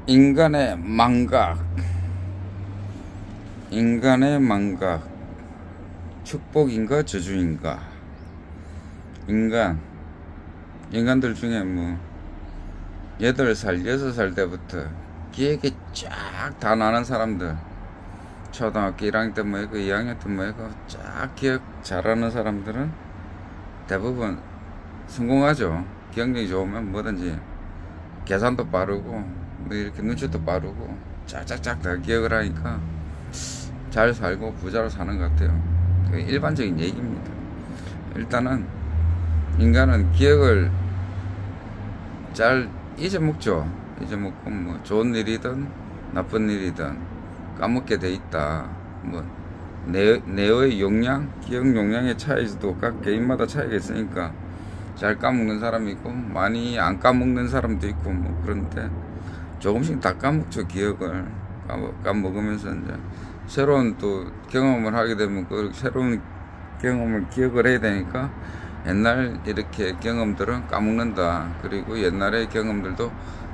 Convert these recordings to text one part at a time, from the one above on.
인간의 망각, 인간의 망각, 축복인가 저주인가? 인간들 중에 뭐 8살, 6살 때부터 기억이 쫙 다 나는 사람들, 초등학교 1학년 때 뭐고 2학년 때 뭐고 쫙 기억 잘하는 사람들은 대부분 성공하죠. 기억력이 좋으면 뭐든지 계산도 빠르고 뭐 이렇게 눈치도 빠르고 짝짝짝 다 기억을 하니까 잘 살고 부자로 사는 것 같아요. 일반적인 얘기입니다. 일단은 인간은 기억을 잘 잊어먹죠. 잊어먹고 뭐 좋은 일이든 나쁜 일이든 까먹게 돼 있다. 뭐 뇌의 용량, 기억 용량의 차이도 각 개인마다 차이가 있으니까 잘 까먹는 사람이 있고 많이 안 까먹는 사람도 있고 뭐 그런데 조금씩 다 까먹죠. 기억을 까먹으면서 이제 새로운 또 경험을 하게 되면 그 새로운 경험을 기억을 해야 되니까 옛날 이렇게 경험들은 까먹는다. 그리고 옛날의 경험들도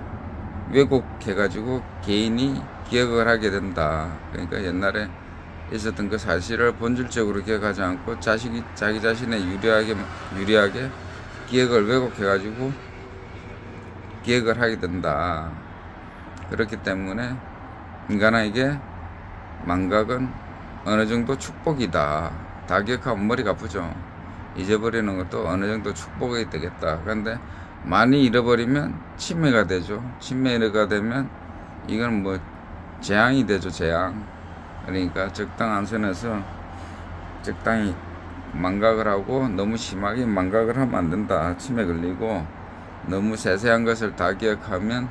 왜곡해가지고 개인이 기억을 하게 된다. 그러니까 옛날에 있었던 그 사실을 본질적으로 기억하지 않고 자기 자신의 유리하게 기억을 왜곡해가지고 기억을 하게 된다. 그렇기 때문에 인간에게 망각은 어느 정도 축복이다. 다 기억하면 머리가 아프죠. 잊어버리는 것도 어느 정도 축복이 되겠다. 그런데 많이 잃어버리면 치매가 되죠. 치매가 되면 이건 뭐 재앙이 되죠. 재앙. 그러니까 적당한 선에서 적당히 망각을 하고 너무 심하게 망각을 하면 안 된다. 치매 걸리고 너무 세세한 것을 다 기억하면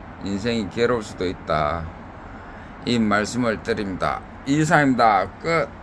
인생이 괴로울 수도 있다. 이 말씀을 드립니다. 이상입니다. 끝.